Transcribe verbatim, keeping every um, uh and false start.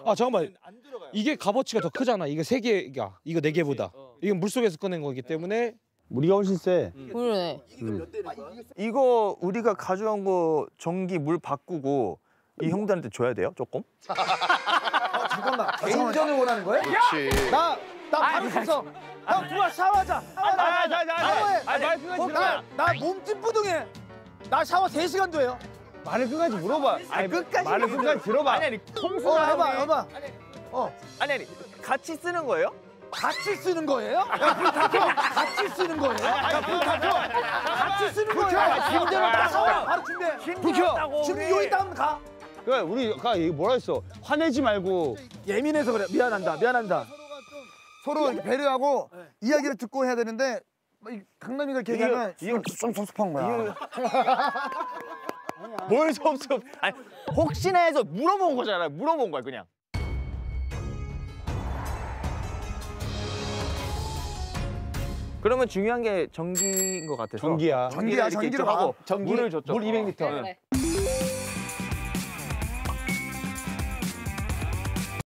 아 잠깐만. 이게 값어치가 더 크잖아. 이거 세 개가 이거 네 개보다. 이건 물 속에서 꺼낸 거기 때문에 우리가 훨씬 세. 그러네. 음. 이거 우리가 가져온 거 전기 물 바꾸고 이 형들한테 줘야 돼요? 조금? 어, 잠깐만. 개인전을 원하는 거야? 그렇지. 나, 나 바로 가서. 형, 들어와, 샤워하자. 아, 자, 자, 샤워해. 아, 말씀하지 어, 나, 나 몸짓 부둥해. 나 샤워 세 시간도 해요. 말을 끝까지 물어봐. 아니, 끝까지 말을 끝까지 들어봐. 아니, 아니, 어, 통수나 해봐, 하네. 해봐. 어, 아니, 아니, 같이 쓰는 거예요? 같이 쓰는 거예요? 야, 불 타죠? 같이 쓰는 거예요? 야, 불 타죠? 같이 쓰는 거예요? 힘들었다. 샤워 바로 준비해. 힘들었다고. 준비 요이 다음 가. 그래, 우리가 뭐라 했어? 화내지 말고. 예민해서 그래. 미안한다, 미안한다. 서로 이렇게 배려하고 이야기를 듣고 해야 되는데 이 강남이가 이렇게 얘기하면 이거 좀 섭섭한 거야. 뭘 섭섭? 아니, 혹시나 해서 물어본 거잖아. 물어본 거야, 그냥. 그러면 중요한 게 전기인 것 같아서. 전기야. 전기야, 전기로 하고 가. 물을 줬죠. 물 이백 리터. 그래.